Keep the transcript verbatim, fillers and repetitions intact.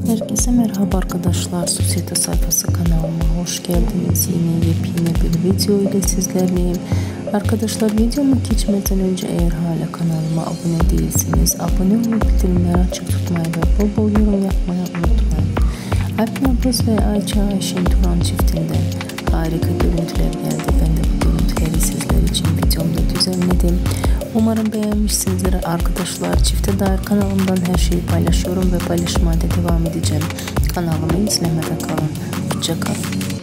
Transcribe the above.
Herkese merhaba arkadaşlar. Sosyete sayfası kanalıma hoş geldiniz. Yine yepyeni bir video ile sizlerleyim. Arkadaşlar, videoma geçmeden önce eğer hala kanalıma abone değilseniz abone olup bildirimleri açık tutmayı ve bol bol yorum yapmayı unutmayın. Alp Navruz ve Ayça Ayşen Turan çiftinden harika görüntüler geldi. Ben de bu görüntüleri sizler için videomda düzenledim. Umarım beğenmişsinizdir arkadaşlar. Çifte dair kanalımdan her şeyi paylaşıyorum ve paylaşmaya da devam edeceğim. Kanalımı izlemede kalın. Hoşça kalın.